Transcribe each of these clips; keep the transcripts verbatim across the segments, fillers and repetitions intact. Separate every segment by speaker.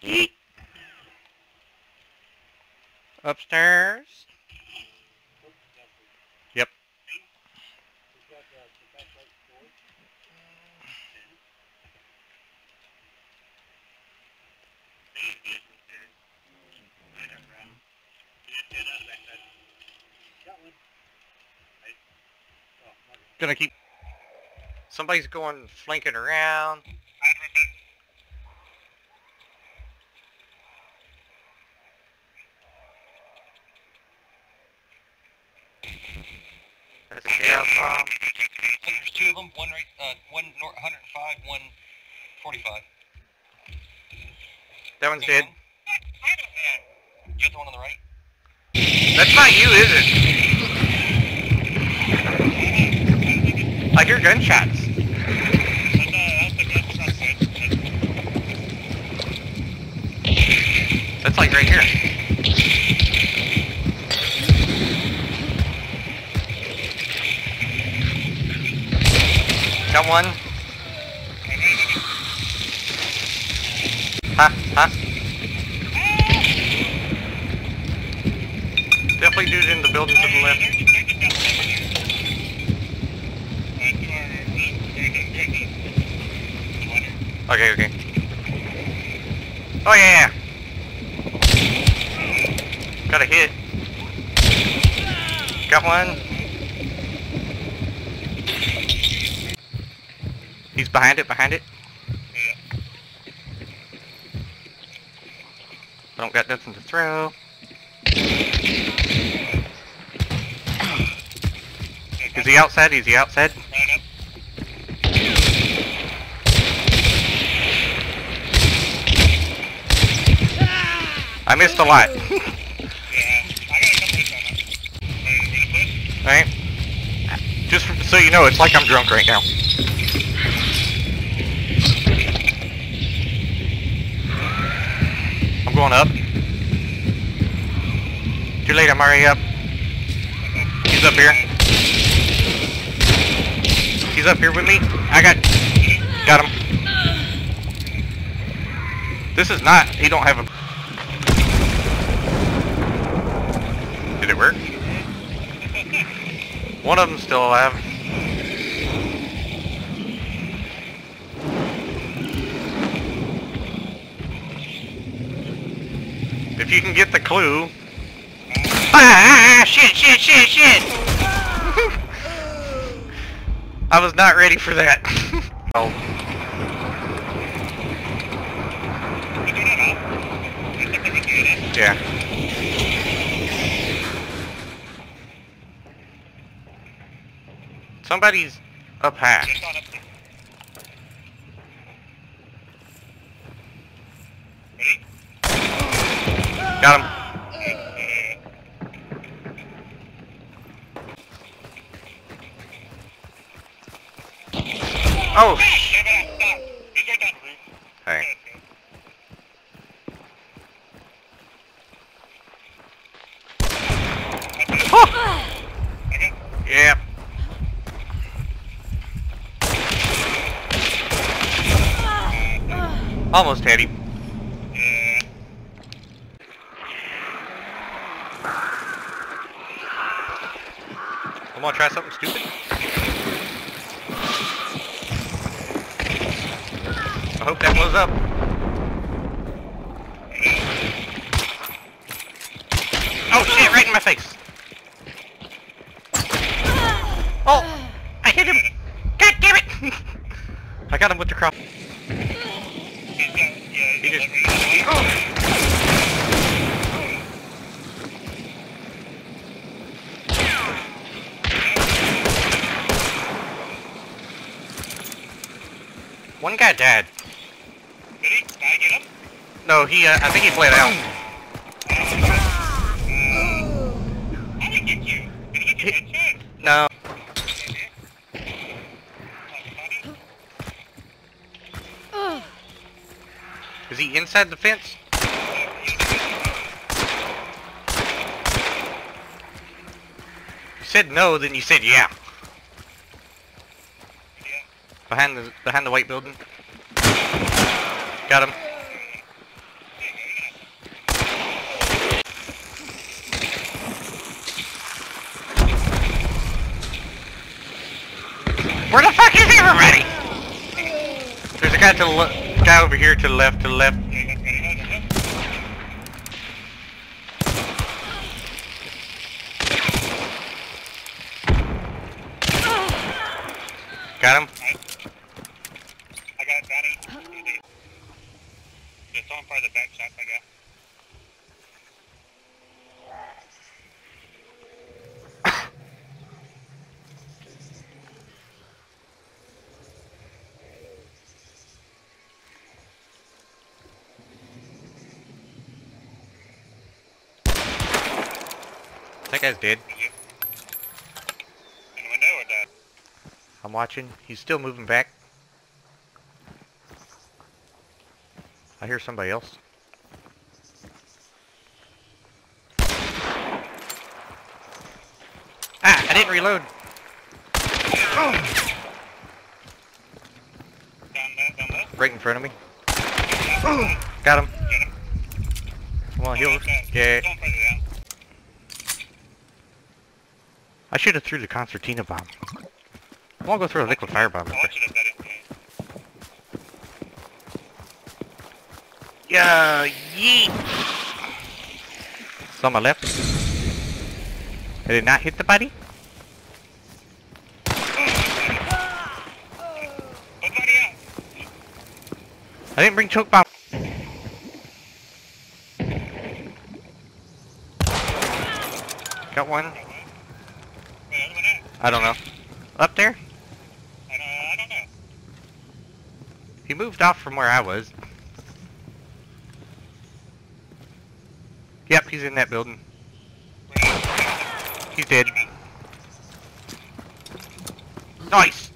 Speaker 1: Yeet. Upstairs. Yep. Gonna keep. Somebody's going flanking around. That's a chaos bomb.
Speaker 2: There's two of them. One right, uh, one north, one oh five, one forty-five.
Speaker 1: That one's dead.
Speaker 2: You got the one on the right?
Speaker 1: That's not you, is it? I hear gunshots. That's like right here. Got one. Huh? Huh? Definitely dude in the building to the left. Okay, okay. Oh yeah! Got a hit. Got one. He's behind it, behind it. Don't got nothing to throw. Is he outside? Is he outside? I missed a lot. Alright. Just so you know, it's like I'm drunk right now. I'm going up. Too late, I'm already up. He's up here. He's up here with me. I got... Got him. This is not... He don't have a... Did it work? One of them's still alive. If you can get the clue... Ah! Shit! Shit! Shit! Shit! I was not ready for that. Oh. Yeah. Somebody's up high. Got him. Oh, sh Hey. Oh. Yeah. Almost had him. I'm gonna try something stupid. I hope that blows up. Oh shit, right in my face. Oh, I hit him. God damn it. I got him with the crop. He just... Oh. One guy died.
Speaker 2: Did he? Did I get him?
Speaker 1: No, he, uh, I think he bled out.
Speaker 2: I didn't get you. Did he get your headshot?
Speaker 1: No. Is he inside the fence? You said no, then you said yeah. Behind the behind the white building. Got him. Where the fuck is everybody? There's a guy to the le- guy over here to the left, to the left. Got him.
Speaker 2: I got Danny. It's on part of the back shot I got.
Speaker 1: That guy's dead.
Speaker 2: In the window or dead?
Speaker 1: I'm watching. He's still moving back. I hear somebody else. Ah! I didn't reload.
Speaker 2: Down there, down there.
Speaker 1: Right in front of me. Got him.
Speaker 2: Get him.
Speaker 1: Come on, heal.
Speaker 2: Oh, okay.
Speaker 1: Yeah.
Speaker 2: Don't put it down.
Speaker 1: I should have threw the concertina bomb. I want to go throw a liquid fire bomb.
Speaker 2: I want you to bet it.
Speaker 1: Yeah, yeet. It's on my left. I did not hit the body.
Speaker 2: Put body out.
Speaker 1: I didn't bring choke bomb. Got one.
Speaker 2: Where the other one at?
Speaker 1: I don't know. Up there?
Speaker 2: I don't, I don't know.
Speaker 1: He moved off from where I was. Yep, he's in that building.
Speaker 2: Where at?
Speaker 1: He's dead. Nice!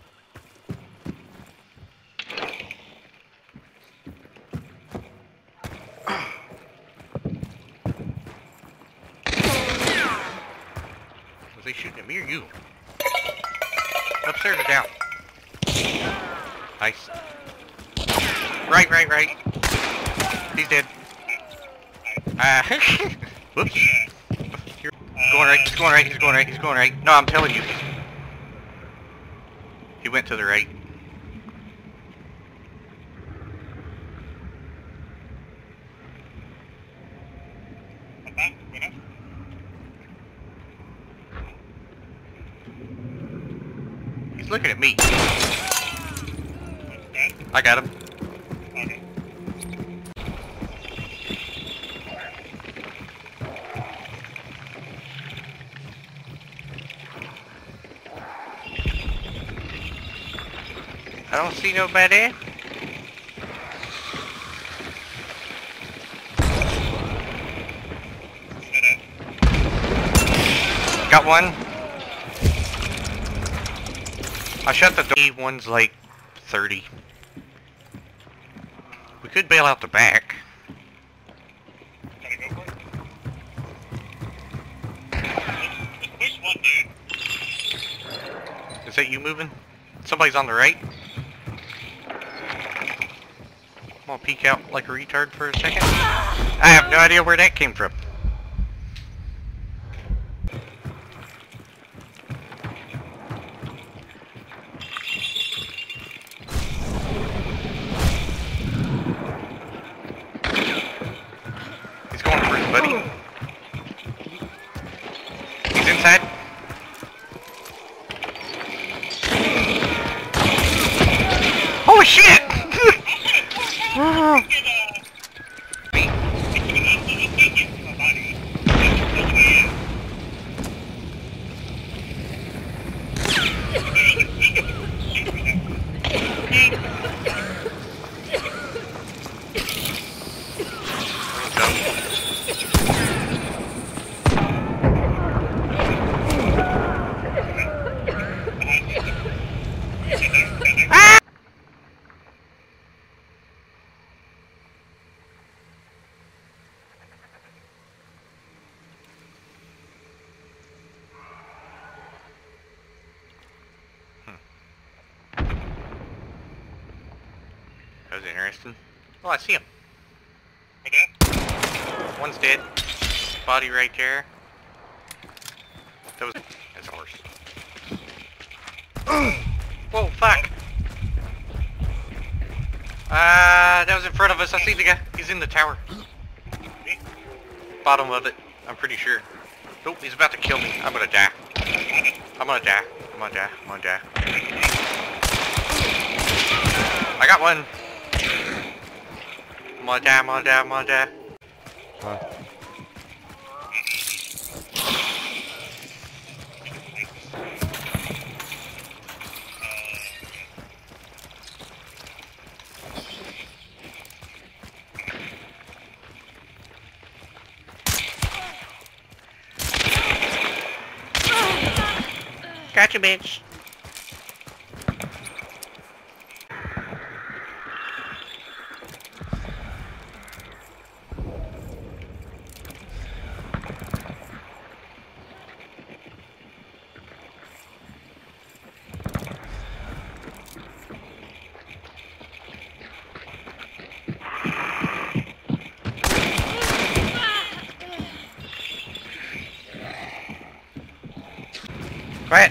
Speaker 1: Was they shooting at me or you? Upstairs or down? Nice. Right, right, right. He's dead. Ah, whoops. You're going right, he's going right, he's going right, he's going right. No, I'm telling you. He went to the right.
Speaker 2: Okay, went up.
Speaker 1: He's looking at me.
Speaker 2: What's that?
Speaker 1: I got him.
Speaker 2: Okay.
Speaker 1: I don't see nobody.
Speaker 2: Set up.
Speaker 1: Got one. I shut the door. One's like thirty. We could bail out the back.
Speaker 2: Gotta go for it. Let's push one dude.
Speaker 1: Is that you moving? Somebody's on the right. I'm gonna peek out like a retard for a second. I have no idea where that came from. He's going for his buddy. He's inside. Oh shit! Me. That was interesting. Oh, I see him.
Speaker 2: Okay.
Speaker 1: One's dead. Body right there. That was... That's a horse. fuck? Uh, that was in front of us. I see the guy. He's in the tower. Bottom of it. I'm pretty sure. Nope, he's about to kill me. I'm gonna die. I'm gonna die. I'm gonna die. I'm gonna die. I got one. I'm gonna die. I'm gonna die. I'm gonna die. Huh. Gotcha, bitch. Quiet.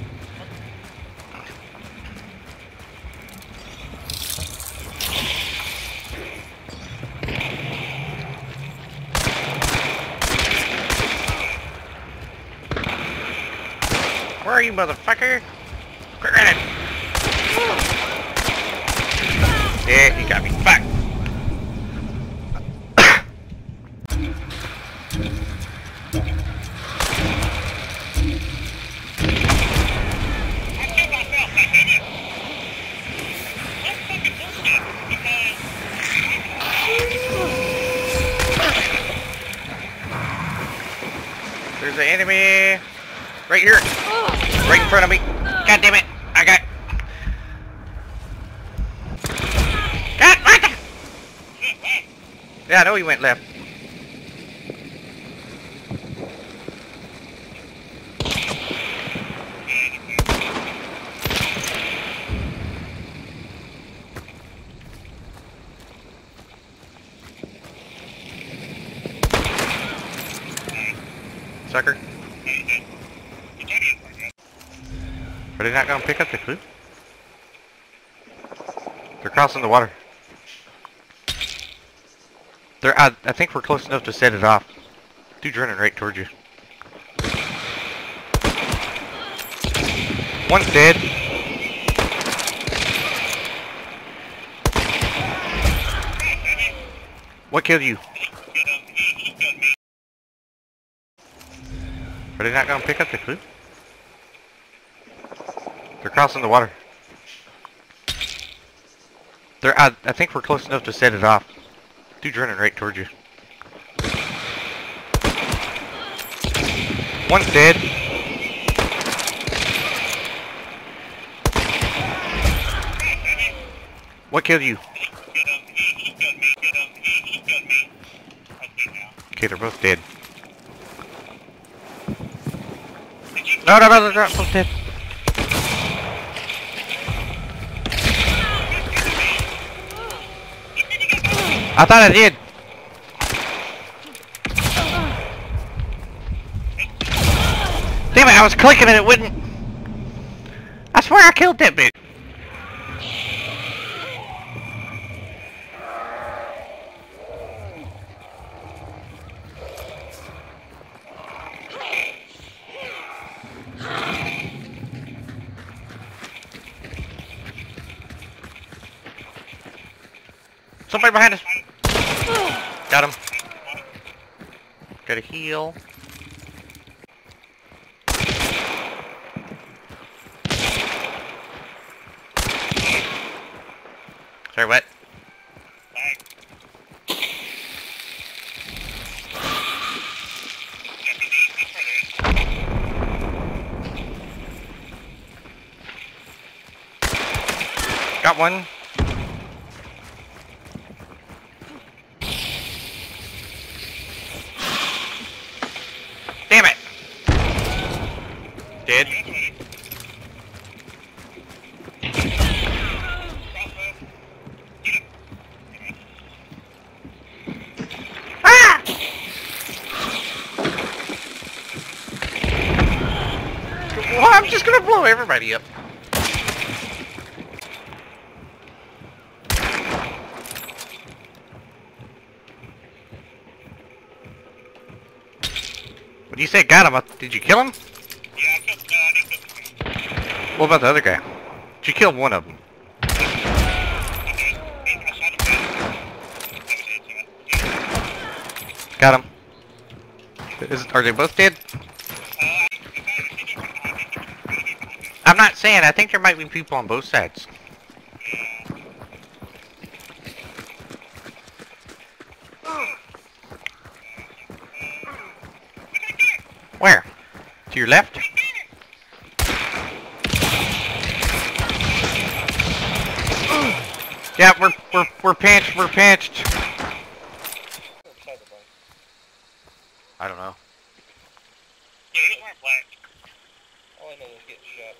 Speaker 1: Where are you, motherfucker? Quit running! Yeah, you got me. Fuck! There's an enemy right here, right in front of me. God damn it! I got. God, what the? Yeah, I know he went left. Sucker. Are they not gonna pick up the clue? They're crossing the water. They're. I, I think we're close enough to set it off. Dude's running right towards you. One's dead. What killed you? Are they not gonna pick up the clue? They're crossing the water. They're. I, I think we're close enough to set it off. Dude's running right towards you. One's dead. What killed you? Okay, they're both dead. No, no, no, they're not both dead. I thought I did. Damn it, I was clicking and it wouldn't. I swear I killed that bitch. Somebody behind us. Got him. Got a heal. Sorry, what? Got one. Damn it! Dead. Ah! Well, I'm just gonna blow everybody up. What do you say? Got him? Did you kill him?
Speaker 2: Yeah, I killed, no, I didn't kill the guy.
Speaker 1: What about the other guy? Did you kill one of them?
Speaker 2: I did. I shot him down. That was it, yeah.
Speaker 1: Got him. Is, are they both dead?
Speaker 2: Uh,
Speaker 1: I'm not saying. I think there might be people on both sides. Where? To your left? Yeah, we're we're we're pinched. We're pinched. I don't know.
Speaker 2: Yeah, he was wearing black. All I know is getting shot.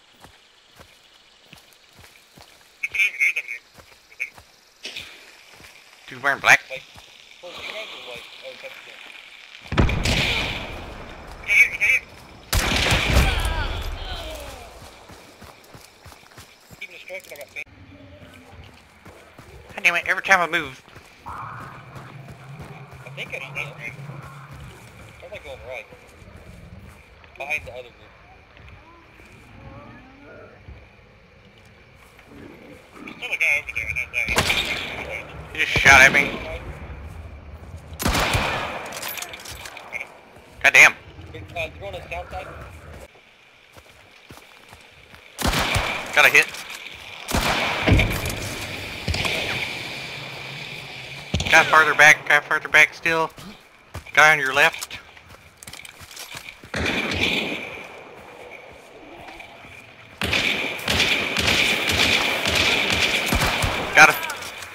Speaker 2: He could even do it over here.
Speaker 1: Dude wearing black.
Speaker 2: Like, well, the guys are like, oh, that's good. Get here, get here. Keep distracted, I got pain.
Speaker 1: God damn it! Every time I move.
Speaker 2: I think I should go. Or am I going right? Behind the other group. There's still a guy over there, I know that.
Speaker 1: He just shot at me. God damn.
Speaker 2: Uh, they're going on the south side.
Speaker 1: Got a hit. Guy farther back. Guy farther back still. Guy on your left. Got it.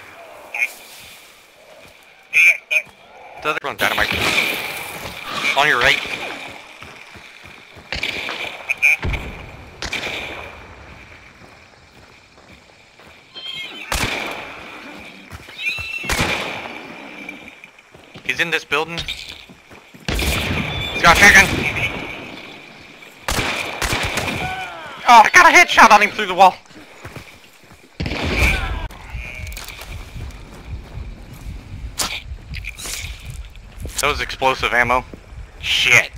Speaker 1: The other one, dynamite. On your right. He's in this building. He's got a shotgun. Oh, I got a headshot on him through the wall. That was explosive ammo. Shit.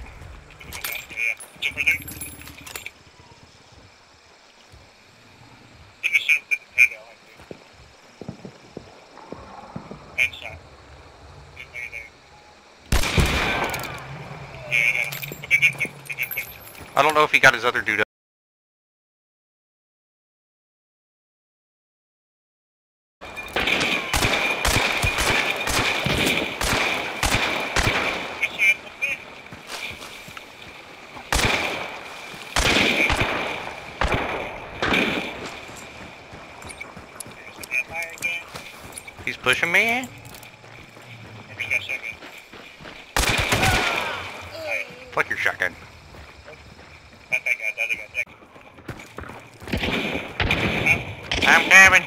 Speaker 1: I don't know if he got his other dude up. He's pushing me. Fuck your shotgun. I'm coming.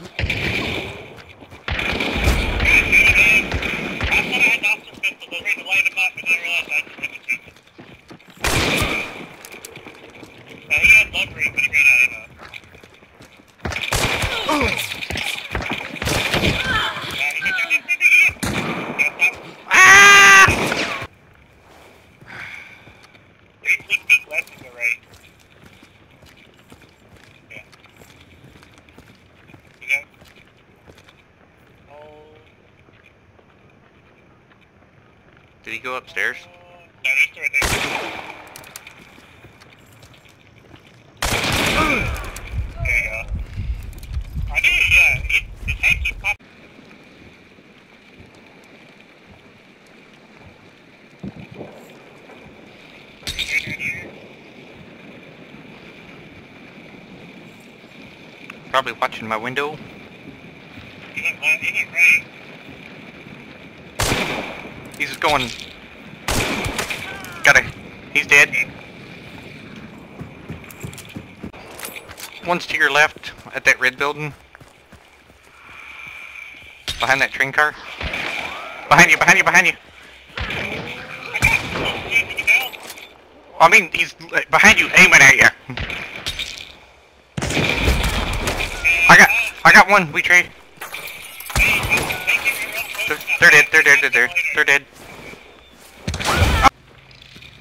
Speaker 1: Did he go upstairs?
Speaker 2: No, he's still right there. There you go. I knew, yeah, it, his head keeps popping.
Speaker 1: Probably watching my window.
Speaker 2: He went left, he went right.
Speaker 1: He's just going. Got a. He's dead. One's to your left at that red building. Behind that train car. Behind you, behind you, behind you. I mean, he's behind you, aiming at you. I got, I got one. We trade. They're, they're dead. They're dead. They're dead. They're dead.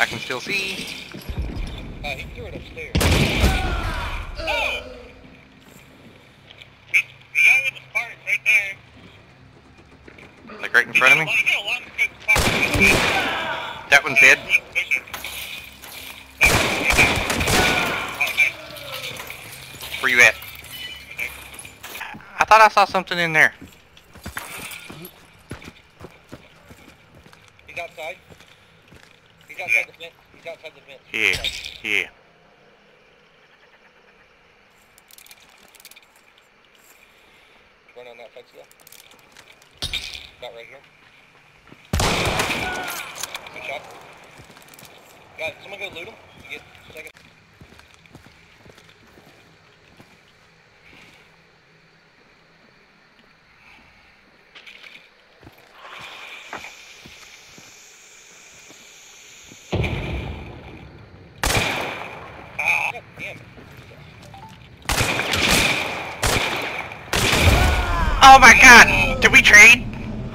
Speaker 1: I can still see.
Speaker 2: Uh, he threw it upstairs.
Speaker 3: Oh! The guy with the Spartans right there.
Speaker 1: Like right in front of me.
Speaker 3: Well, he got a long scope Spartan.
Speaker 1: That one's dead.
Speaker 3: Push it. Oh, nice.
Speaker 1: Where you at?
Speaker 3: Okay.
Speaker 1: I thought I saw something in there.
Speaker 2: He's outside. He's outside the fence. He's outside the fence.
Speaker 1: Yeah, yeah.
Speaker 2: Run on that fence though. About right here. Good shot. Guys, someone go loot him. You get a second. Ah, God damn it.
Speaker 1: Oh my god! Did we trade?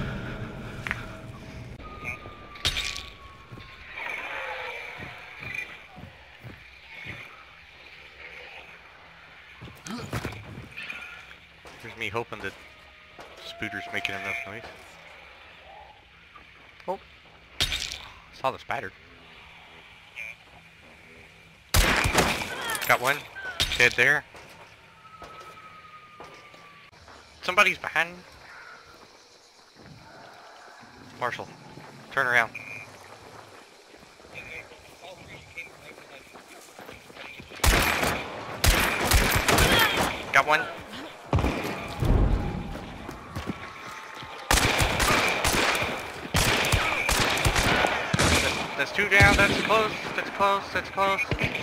Speaker 1: Here's me hoping that Spooter's making enough noise. Oh. Saw the spider. Got one. Dead there. Somebody's behind me. Marshall, turn around. Got one. That's, that's two down. That's close. That's close. That's close.